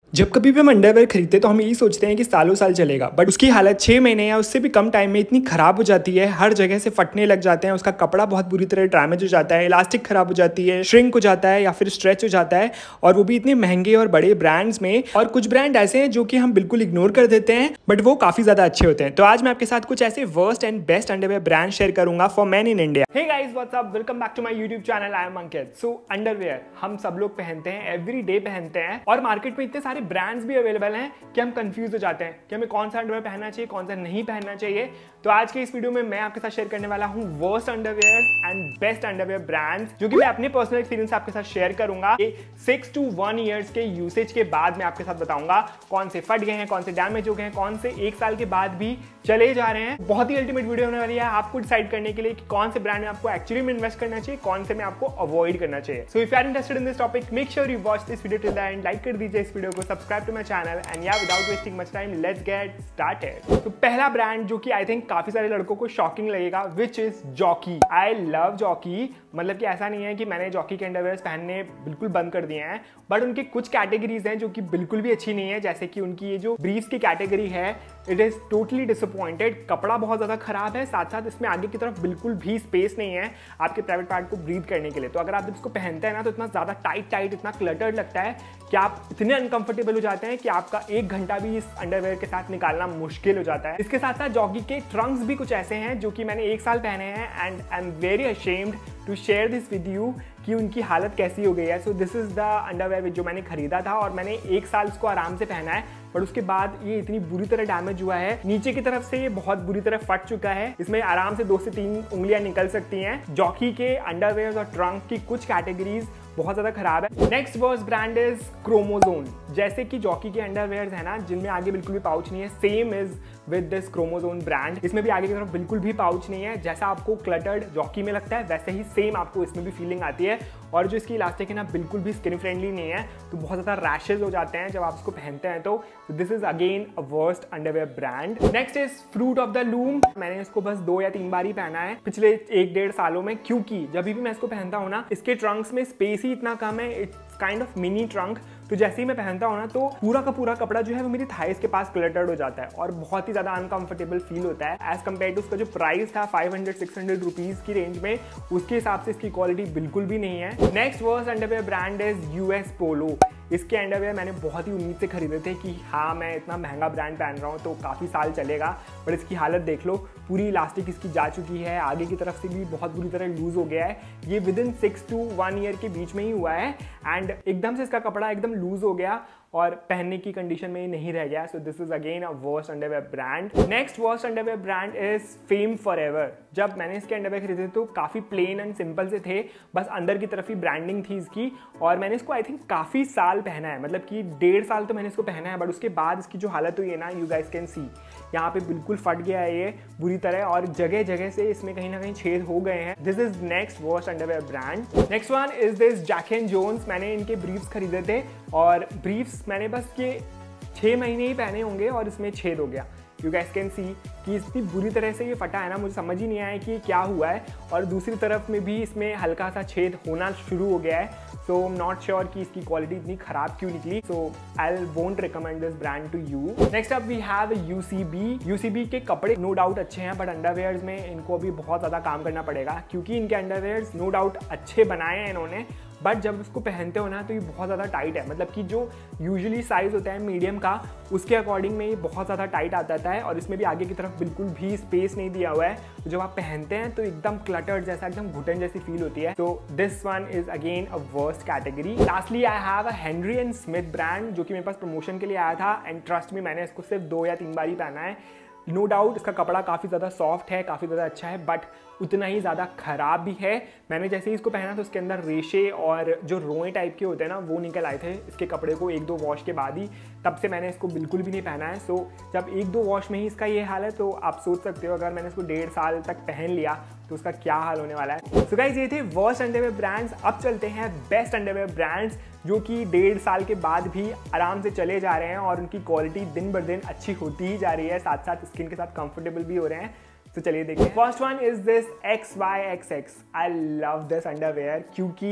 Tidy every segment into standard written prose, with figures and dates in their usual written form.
जब कभी भी हम अंडरवेयर खरीदते हैं तो हम यही सोचते हैं कि सालों साल चलेगा, बट उसकी हालत 6 महीने या उससे भी कम टाइम में इतनी खराब हो जाती है, हर जगह से फटने लग जाते हैं, उसका कपड़ा बहुत बुरी तरह डैमेज हो जाता है, इलास्टिक खराब हो जाती है, श्रिंक हो जाता है या फिर स्ट्रेच हो जाता है, और वो भी इतने महंगे और बड़े ब्रांड्स में। और कुछ ब्रांड ऐसे हैं जो कि हम बिल्कुल इग्नोर कर देते हैं, बट वो काफी ज्यादा अच्छे होते हैं। तो आज मैं आपके साथ कुछ ऐसे worst and best underwear brand share करूंगा for men in India. Hey guys, what's up, welcome back to my YouTube channel. I am Ankit. So underwear हम सब लोग पहनते हैं, एवरी डे पहनते हैं, और मार्केट में इतने सारे ब्रांड्स भी अवेलेबल हैं कि हम कंफ्यूज हो जाते हैं कि हमें कौन सा अंडरवेयर पहनना चाहिए, कौन सा नहीं पहनना चाहिए। तो आज के इस वीडियो में मैं आपके साथ शेयर करने वाला हूं worst underwear and best underwear brands, जो कि मैं अपने पर्सनल एक्सपीरियंस आपके साथ शेयर करूंगा। 6 to 1 ईयर्स के यूसेज के बाद मैं आपके साथ बताऊंगा कौन से फट गए हैं, कौन से डैमेज हो गए हैं, कौन से 1 साल के बाद भी चले जा रहे हैं। बहुत ही अल्टीमेट वीडियो होने वाली है आपको डिसाइड करने के लिए कि कौन से ब्रांड में आपको एक्चुअली में इन्वेस्ट करना चाहिए, कौन से में आपको अवॉइड करना चाहिए। So if you are interested in this topic, make sure you watch this video till the end, like कर दीजिए इस वीडियो को, subscribe to my channel, and या without wasting much time let's get started. तो पहला brand जो कि I think काफी सारे लड़कों को शॉकिंग लगेगा, which is Jockey. I love Jockey. मतलब कि ऐसा नहीं है कि मैंने जॉकी के अंडरवेयर्स पहनने बिल्कुल बंद कर दिए हैं, बट उनकी कुछ कैटेगरीज हैं जो कि बिल्कुल भी अच्छी नहीं है। जैसे कि उनकी ये जो ब्रीफ्स की कैटेगरी है, इट इज टोटली डिसअपॉइंटेड। कपड़ा बहुत ज्यादा खराब है, साथ साथ इसमें आगे की तरफ बिल्कुल भी स्पेस नहीं है आपके प्राइवेट पार्ट को ब्रीथ करने के लिए। तो अगर आप इसको पहनते हैं ना, तो इतना ज्यादा टाइट इतना क्लटर्ड लगता है कि आप इतने अनकंफर्टेबल हो जाते हैं कि आपका 1 घंटा भी इस अंडरवेयर के साथ निकालना मुश्किल हो जाता है। इसके साथ साथ जॉकी के ट्रंक्स भी कुछ ऐसे हैं जो कि मैंने 1 साल पहने हैं, and I am very ashamed to share this with you कि उनकी हालत कैसी हो गई है। So this is the underwear जो मैंने खरीदा था, और मैंने 1 साल इसको आराम से पहना है, पर उसके बाद ये इतनी बुरी तरह डैमेज हुआ है, नीचे की तरफ से ये बहुत बुरी तरह फट चुका है। इसमें आराम से 2 से 3 उंगलियां निकल सकती हैं। जॉकी के अंडरवेयर और ट्रंक की कुछ कैटेगरीज बहुत ज्यादा खराब है। Next worst brand is Chromozome. जैसे कि जॉकी के अंडरवेयर है ना, जिनमें आगे बिल्कुल भी पाउच नहीं है, same is with this Chromozome brand. इसमें भी आगे की तरफ बिल्कुल भी पाउच नहीं है। जैसा आपको क्लटर्ड जॉकी में लगता है, वैसे ही सेम आपको इसमें भी फीलिंग आती है। और जो इसकी इलास्टिक है ना, बिल्कुल भी स्किन फ्रेंडली नहीं है, तो बहुत ज्यादा रैशेज हो जाते हैं जब आप इसको पहनते हैं। तो this is again a worst underwear brand. Next is Fruit of the Loom. मैंने इसको बस 2 या 3 बार ही पहना है पिछले 1-1.5 सालों में, क्योंकि जब भी मैं इसको पहनता हूँ ना, इसके ट्रंक्स में स्पेस ही इतना कम है, it's kind of mini trunk. तो जैसे ही मैं पहनता हूँ ना, तो पूरा का पूरा कपड़ा जो है वो मेरी थाइस के पास क्लटर्ड हो जाता है, और बहुत ही ज्यादा अनकंफर्टेबल फील होता है। एज कम्पेयर टू उसका जो प्राइस था 500-600 रुपीज की रेंज में, उसके हिसाब से इसकी क्वालिटी बिल्कुल भी नहीं है। Next worst underwear brand is US Polo. इसके अंडरवेयर मैंने बहुत ही उम्मीद से खरीदे थे कि हाँ, मैं इतना महंगा ब्रांड पहन रहा हूँ तो काफ़ी साल चलेगा, पर इसकी हालत देख लो, पूरी इलास्टिक इसकी जा चुकी है, आगे की तरफ से भी बहुत बुरी तरह लूज हो गया है। ये विद इन 6 to 1 ईयर के बीच में ही हुआ है, एंड एकदम से इसका कपड़ा एकदम लूज हो गया और पहनने की कंडीशन में नहीं रह गया। So this is again a worst underwear brand. Next worst underwear brand is Fame Forever. जब मैंने इसके अंडरवेयर खरीदे तो काफी प्लेन एंड सिंपल से थे, बस अंदर की तरफ ही ब्रांडिंग थी इसकी, और मैंने इसको आई थिंक काफी साल पहना है, मतलब कि 1.5 साल तो मैंने इसको पहना है। बट उसके बाद इसकी जो हालत हुई है ना, यू गाइस कैन सी, यहाँ पे बिल्कुल फट गया है ये बुरी तरह, और जगह जगह से इसमें कहीं ना कहीं छेद हो गए हैं। This is next worst underwear brand. Next one is this Jack and Jones. मैंने इनके ब्रीफ्स खरीदे थे, और ब्रीफ्स मैंने बस ये 6 महीने ही पहने होंगे और इसमें छेद हो गया। यू गाइस कैन सी कि इतनी बुरी तरह से ये फटा है ना, मुझे समझ ही नहीं आया कि क्या हुआ है, और दूसरी तरफ में भी इसमें हल्का सा छेद होना शुरू हो गया है। So I am not sure कि इसकी क्वालिटी इतनी खराब क्यों निकली। So I won't recommend this brand to you. Next up we have UCB. UCB के कपड़े नो डाउट अच्छे हैं, बट अंडरवेयर्स में इनको अभी बहुत ज़्यादा काम करना पड़ेगा, क्योंकि इनके अंडरवेयर्स नो डाउट अच्छे बनाए हैं इन्होंने, बट जब इसको पहनते हो ना, तो ये बहुत ज़्यादा टाइट है। मतलब कि जो यूजुअली साइज़ होता है मीडियम का, उसके अकॉर्डिंग में ये बहुत ज़्यादा टाइट आ जाता है, और इसमें भी आगे की तरफ बिल्कुल भी स्पेस नहीं दिया हुआ है। तो जब आप पहनते हैं तो एकदम क्लटर्ड जैसा, एकदम घुटन जैसी फील होती है। तो this one is again a worst category. Lastly I have a Henry and Smith brand, जो कि मेरे पास प्रमोशन के लिए आया था, एंड ट्रस्ट मी, मैंने इसको सिर्फ 2 या 3 बार ही पहना है। नो डाउट इसका कपड़ा काफ़ी ज़्यादा सॉफ्ट है, काफ़ी ज़्यादा अच्छा है, बट उतना ही ज़्यादा खराब भी है। मैंने जैसे ही इसको पहना तो उसके अंदर रेशे और जो रोए टाइप के होते हैं ना, वो निकल आए थे इसके कपड़े को 1-2 वॉश के बाद ही। तब से मैंने इसको बिल्कुल भी नहीं पहना है। सो जब 1-2 वॉश में ही इसका ये हाल है, तो आप सोच सकते हो अगर मैंने इसको 1.5 साल तक पहन लिया तो उसका क्या हाल होने वाला है। सो गाइस, ये थे वर्स्ट अंडरवेयर ब्रांड्स। अब चलते हैं बेस्ट अंडरवेयर ब्रांड्स, जो कि 1.5 साल के बाद भी आराम से चले जा रहे हैं, और उनकी क्वालिटी दिन ब दिन अच्छी होती ही जा रही है, साथ साथ स्किन के साथ कंफर्टेबल भी हो रहे हैं। तो चलिए देखते हैं। First one is this XYXX। I love this underwear, क्योंकि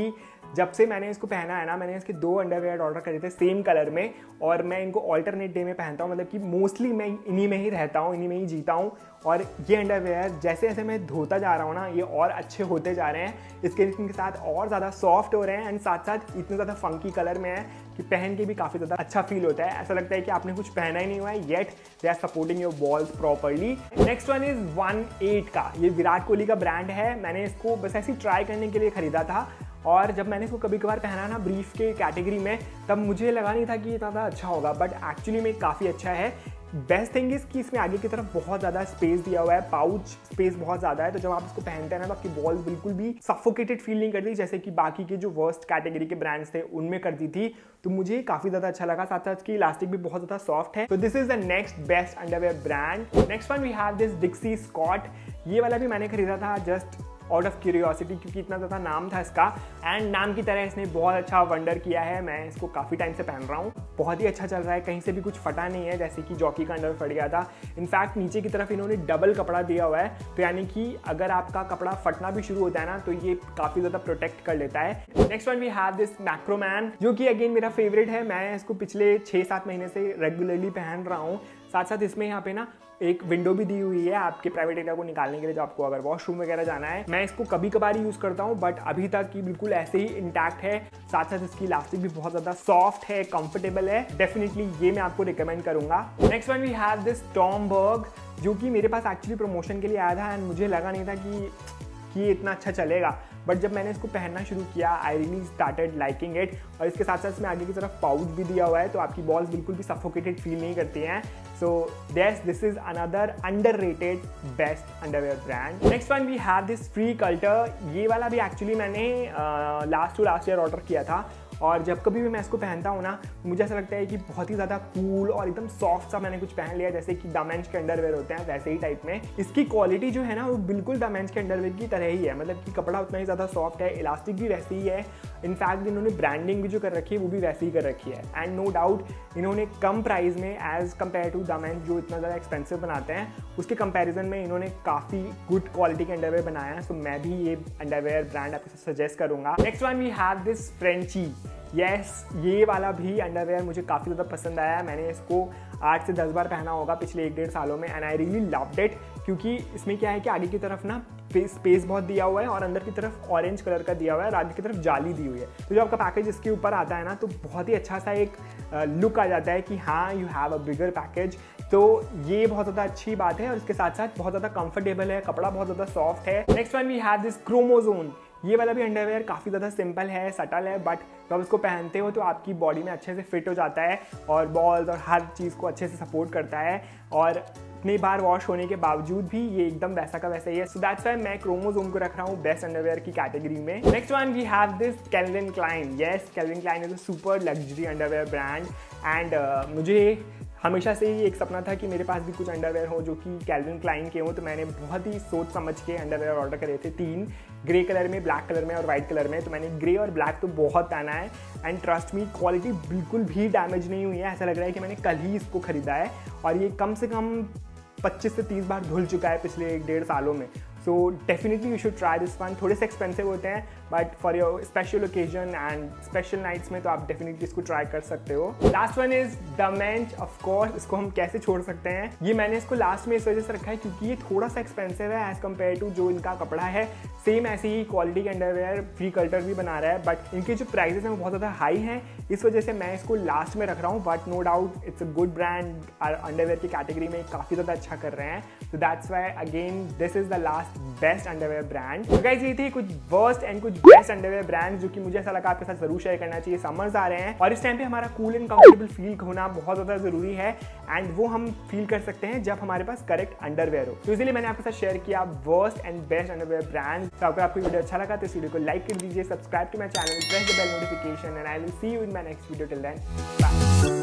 जब से मैंने इसको पहना है ना, मैंने इसके 2 अंडरवेयर ऑर्डर करे थे सेम कलर में, और मैं इनको ऑल्टरनेट डे में पहनता हूँ, मतलब कि मोस्टली मैं इन्हीं में ही रहता हूँ, इन्हीं में ही जीता हूँ। और ये अंडरवेयर जैसे जैसे मैं धोता जा रहा हूँ ना, ये और अच्छे होते जा रहे हैं, इसके साथ और ज़्यादा सॉफ्ट हो रहे हैं, एंड साथ साथ इतने ज़्यादा फंकी कलर में है कि पहन के भी काफ़ी ज़्यादा अच्छा फील होता है। ऐसा लगता है कि आपने कुछ पहना ही नहीं हुआ है, yet they are supporting your balls properly. Next one is 1-8 का, ये विराट कोहली का ब्रांड है। मैंने इसको बस ऐसे ट्राई करने के लिए खरीदा था, और जब मैंने इसको कभी कभार पहना ना ब्रीफ के कैटेगरी में, तब मुझे लगा नहीं था कि ये ज़्यादा अच्छा होगा, बट एक्चुअली में काफ़ी अच्छा है। बेस्ट थिंग इज़ कि इसमें आगे की तरफ बहुत ज़्यादा स्पेस दिया हुआ है, पाउच स्पेस बहुत ज़्यादा है, तो जब आप इसको पहनते हैं ना तो आपकी बॉल्स बिल्कुल भी सफोकेटेड फील नहीं करती, जैसे कि बाकी के जो वर्स्ट कैटेगरी के ब्रांड्स थे उनमें करती थी। तो मुझे काफ़ी ज़्यादा अच्छा लगा, साथ साथ इसकी इलास्टिक भी बहुत ज़्यादा सॉफ्ट है। तो this is the next best underwear brand. Next one we have this Dixcy Scott. ये वाला भी मैंने खरीदा था जस्ट आउट ऑफ क्यूरियोसिटी, क्योंकि इतना ज़्यादा नाम था इसका, एंड नाम की तरह इसने बहुत अच्छा वंडर किया है। मैं इसको काफ़ी टाइम से पहन रहा हूँ, बहुत ही अच्छा चल रहा है, कहीं से भी कुछ फटा नहीं है जैसे कि जॉकी का अंडर फट गया था। इनफैक्ट नीचे की तरफ इन्होंने डबल कपड़ा दिया हुआ है, तो यानी कि अगर आपका कपड़ा फटना भी शुरू होता है ना, तो ये काफ़ी ज़्यादा प्रोटेक्ट कर लेता है। Next one we have this Macroman, जो कि अगेन मेरा फेवरेट है। मैं इसको पिछले 6-7 महीने से रेगुलरली पहन रहा हूँ। साथ साथ इसमें यहाँ पे ना एक विंडो भी दी हुई है आपके प्राइवेट एरिया को निकालने के लिए, जो आपको अगर वॉशरूम वगैरह जाना है। मैं इसको कभी कभार यूज़ करता हूँ, बट अभी तक की बिल्कुल ऐसे ही इंटैक्ट है। साथ साथ इसकी इलास्टिक भी बहुत ज़्यादा सॉफ्ट है, कंफर्टेबल है। डेफिनेटली ये मैं आपको रिकमेंड करूँगा। Next one we have this Tomberg, जो कि मेरे पास एक्चुअली प्रमोशन के लिए आया था, एंड मुझे लगा नहीं था कि ये इतना अच्छा चलेगा, बट जब मैंने इसको पहनना शुरू किया I really started liking it. और इसके साथ साथ इसमें आगे की तरफ पाउच भी दिया हुआ है, तो आपकी बॉल्स बिल्कुल भी सफोकेटेड फील नहीं करती हैं। So this is another underrated best underwear brand. Next one we have this FreeCultr. ये वाला भी एक्चुअली मैंने लास्ट ईयर ऑर्डर किया था, और जब कभी भी मैं इसको पहनता हूँ ना, मुझे ऐसा लगता है कि बहुत ही ज़्यादा कूल और एकदम सॉफ्ट सा मैंने कुछ पहन लिया, जैसे कि दामेंज के अंडरवेयर होते हैं वैसे ही टाइप में। इसकी क्वालिटी जो है ना, वो बिल्कुल दामेंज के अंडरवेयर की तरह ही है, मतलब कि कपड़ा उतना ही ज़्यादा सॉफ्ट है, इलास्टिक भी वैसे ही है। इनफैक्ट इन्होंने ब्रांडिंग भी जो कर रखी है वो भी वैसे ही कर रखी है, एंड नो डाउट इन्होंने कम प्राइस में एज कम्पेयर टू दामेंज जो इतना ज़्यादा एक्सपेंसिव बनाते हैं, उसके कंपैरिजन में इन्होंने काफ़ी गुड क्वालिटी के अंडरवेयर बनाया है। सो मैं भी ये अंडरवेयर ब्रांड आपको सजेस्ट करूँगा। Next one we have this Frenchie. Yes, ये वाला भी अंडरवेयर मुझे काफ़ी ज़्यादा पसंद आया। मैंने इसको 8 से 10 बार पहना होगा पिछले 1-1.5 सालों में, and I really loved it, क्योंकि इसमें क्या है कि आगे की तरफ ना स्पेस बहुत दिया हुआ है, और अंदर की तरफ ऑरेंज कलर का दिया हुआ है, और आगे की तरफ जाली दी हुई है। तो जब आपका पैकेज इसके ऊपर आता है ना, तो बहुत ही अच्छा सा एक लुक आ जाता है कि हाँ you have a bigger package. तो ये बहुत ज़्यादा अच्छी बात है, और इसके साथ साथ बहुत ज़्यादा कंफर्टेबल है, कपड़ा बहुत ज़्यादा सॉफ्ट है। Next one we have this Chromozome. ये वाला भी अंडरवेयर काफ़ी ज़्यादा सिंपल है, सटल है, बट जब आप इसको पहनते हो तो आपकी बॉडी में अच्छे से फिट हो जाता है, और बॉल्स और हर चीज़ को अच्छे से सपोर्ट करता है, और इतनी बार वॉश होने के बावजूद भी ये एकदम वैसा का वैसा ही है। सो दैट्स व्हाई मैं क्रोमोजोम को रख रहा हूँ बेस्ट अंडरवेयर की कैटेगरी में। Next one we have this Calvin Klein. Yes, Calvin Klein is a super luxury underwear brand, and मुझे हमेशा से ही एक सपना था कि मेरे पास भी कुछ अंडरवेयर हो जो कि कैल्विन क्लाइन के हो। तो मैंने बहुत ही सोच समझ के अंडरवेयर ऑर्डर करे थे, 3, ग्रे कलर में, ब्लैक कलर में और वाइट कलर में। तो मैंने ग्रे और ब्लैक तो बहुत पहना है, एंड ट्रस्ट मी क्वालिटी बिल्कुल भी डैमेज नहीं हुई है। ऐसा लग रहा है कि मैंने कल ही इसको खरीदा है, और ये कम से कम 25 से 30 बार धुल चुका है पिछले 1-1.5 सालों में। So definitely you should try this one. थोड़े से एक्सपेंसिव होते हैं, but for your special occasion and special nights में तो आप डेफिनेटली इसको ट्राई कर सकते हो। Last one is Damensch. Of course इसको हम कैसे छोड़ सकते हैं। ये मैंने इसको लास्ट में इस वजह से रखा है क्योंकि ये थोड़ा सा एक्सपेंसिव है एज कम्पेयर टू जो इनका कपड़ा है। सेम ऐसी ही क्वालिटी के अंडरवेयर फ्री कल्टर भी बना रहा है, बट इनके जो प्राइसेस हैं वो बहुत ज़्यादा हाई हैं, इस वजह से मैं इसको लास्ट में रख रहा हूँ। But no doubt it's a good brand, underwear की कैटेगरी में काफ़ी ज़्यादा अच्छा कर रहे हैं। तो that's why again this is the last best underwear brand. तो गाइस ये थी कुछ वर्स्ट एंड कुछ बेस्ट अंडरवेयर ब्रांड जो कि मुझे ऐसा लगा आपके साथ जरूर शेयर करना चाहिए। समर्स आ रहे हैं और इस टाइम पे हमारा कूल एंड कंफर्टेबल फील होना बहुत ज़्यादा जरूरी है, एंड वो हम फील कर सकते हैं जब हमारे पास करेक्ट अंडरवेयर हो। तो इसलिए मैंने आपके साथ शेयर किया worst and best underwear brand. तो अगर आपको वीडियो अच्छा लगा तो इस वीडियो को लाइक कर दीजिए, subscribe to my channel, press the bell notification, and I will see you in my next video. Till then bye.